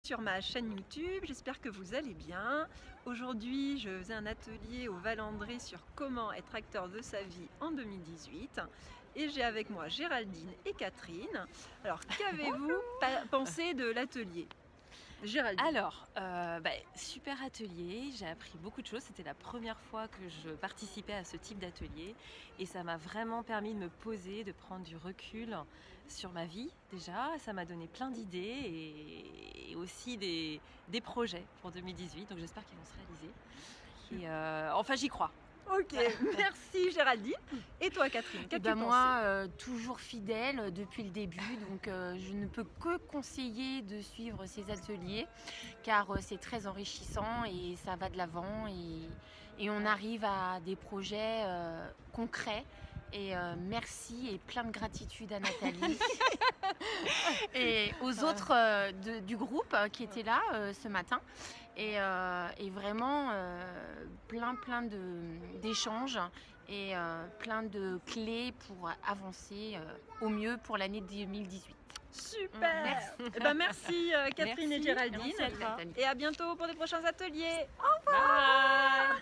Sur ma chaîne YouTube, j'espère que vous allez bien. Aujourd'hui, je faisais un atelier au Val-André sur comment être acteur de sa vie en 2018 et j'ai avec moi Géraldine et Catherine. Alors, qu'avez-vous pensé de l'atelier? Géraldine. Alors, super atelier, j'ai appris beaucoup de choses. C'était la première fois que je participais à ce type d'atelier et ça m'a vraiment permis de me poser, de prendre du recul sur ma vie déjà. Ça m'a donné plein d'idées et aussi des projets pour 2018, donc j'espère qu'ils vont se réaliser. Et enfin, j'y crois. Ok, merci Géraldine. Et toi Catherine, qu'as-tu pensé? Moi, toujours fidèle depuis le début, donc je ne peux que conseiller de suivre ces ateliers car c'est très enrichissant et ça va de l'avant et on arrive à des projets concrets. Et merci et plein de gratitude à Nathalie et aux autres du groupe qui étaient là ce matin. Et vraiment plein d'échanges et plein de clés pour avancer au mieux pour l'année 2018. Super. Merci Catherine et Géraldine. Merci à toi. Et à bientôt pour des prochains ateliers. Au revoir. Bye.